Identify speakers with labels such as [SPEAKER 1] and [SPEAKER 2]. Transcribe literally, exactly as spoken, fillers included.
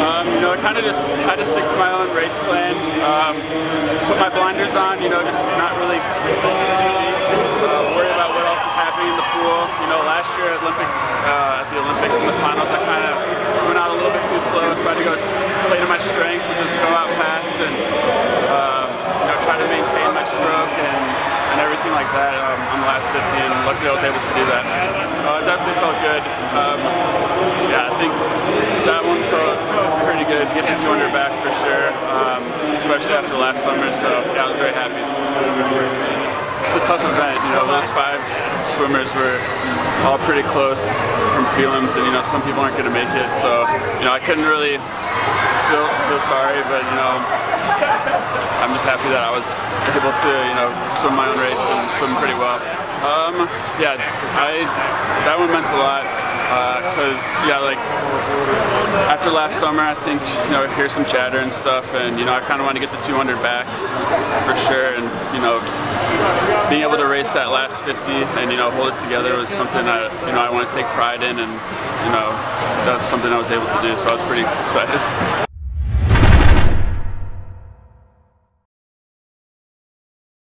[SPEAKER 1] Um, you know, I kind of just had to stick to my own race plan. Um, put my blinders on. You know, just not really uh, worry about what else was happening in the pool. You know, last year at Olympic, uh, at the Olympics in the finals, I kind of went out a little bit too slow, so I had to go play to my strengths, which is go out fast and uh, you know, try to maintain my stroke and, and everything like that um, on the last fifty, and luckily I was able to do that. Uh, it definitely felt good. Um, yeah, I think that one felt pretty good, getting two hundred back for sure, um, especially after last summer, so yeah, I was very happy. It's a tough event, you know, those five swimmers were all pretty close from prelims, and you know, some people aren't going to make it, so you know, I couldn't really feel, feel sorry, but you know, I'm just happy that I was able to, you know, swim my own race and swim pretty well. Um, yeah, I, that one meant a lot, because, uh, yeah, like, after last summer, I think, you know, here's some chatter and stuff, and, you know, I kind of want to get the two hundred back, for sure, and, you know, being able to race that last fifty and, you know, hold it together was something that, you know, I want to take pride in, and, you know, that's something I was able to do, so I was pretty excited.